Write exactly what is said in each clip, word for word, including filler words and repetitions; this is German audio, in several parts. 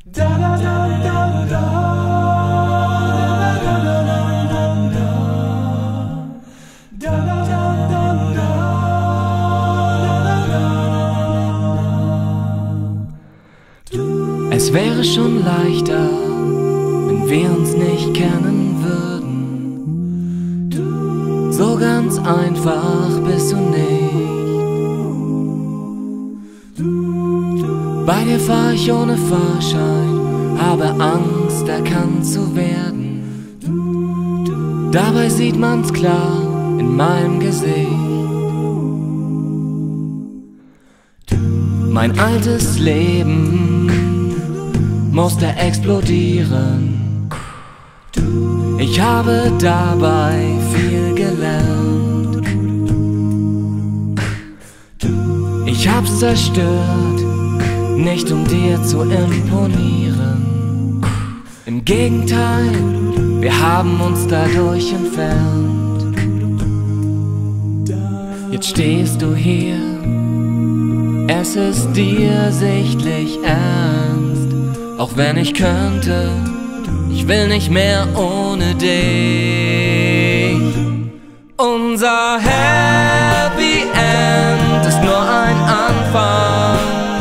Es wäre schon leichter, wenn wir uns nicht kennen würden. So ganz einfach bist du nicht. Bei dir fahr ich ohne Fahrschein, habe Angst, erkannt zu werden. Dabei sieht man's klar in meinem Gesicht. Mein altes Leben musste explodieren. Ich habe dabei viel gelernt. Ich hab's zerstört, nicht um dir zu imponieren. Im Gegenteil, wir haben uns dadurch entfernt. Jetzt stehst du hier, es ist dir sichtlich ernst. Auch wenn ich könnte, ich will nicht mehr ohne dich. Unser Happy End ist nur ein Anfang.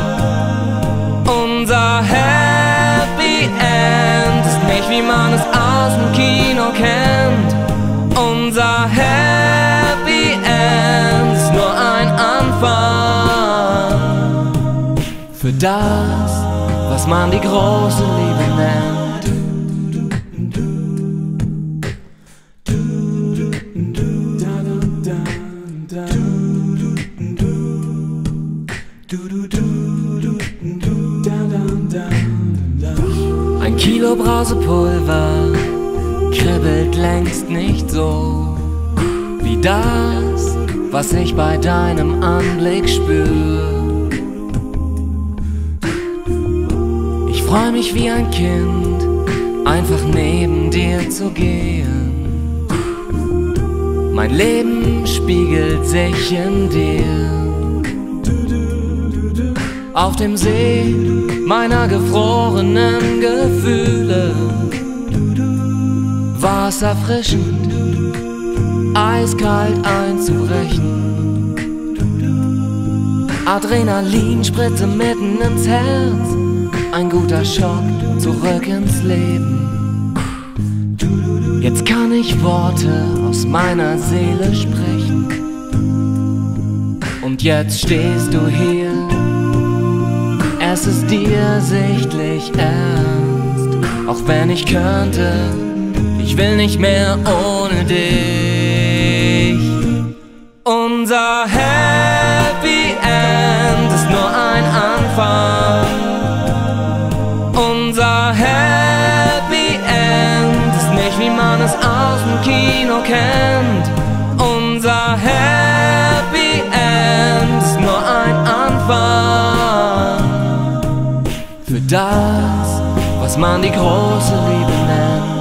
Unser Happy End ist nicht, wie man es aus dem Kino kennt. Unser Happy End ist nur ein Anfang für das, was man die große Liebe nennt. Ein Kilo Brausepulver kribbelt längst nicht so wie das, was ich bei deinem Anblick spür. Ich freu mich wie ein Kind, einfach neben dir zu gehen. Mein Leben spiegelt sich in dir. Auf dem See meiner gefrorenen Gefühle war es erfrischend, eiskalt einzubrechen. Adrenalinspritze mitten ins Herz, ein guter Schock zurück ins Leben. Jetzt kann ich Worte aus meiner Seele sprechen. Und jetzt stehst du hier, es ist dir sichtlich ernst. Auch wenn ich könnte, ich will nicht mehr ohne dich. Unser Happy End ist nur ein Anfang. Unser Happy End ist nicht, wie man es aus dem Kino kennt. Unser Happy End ist nur ein Anfang für das, was man die große Liebe nennt.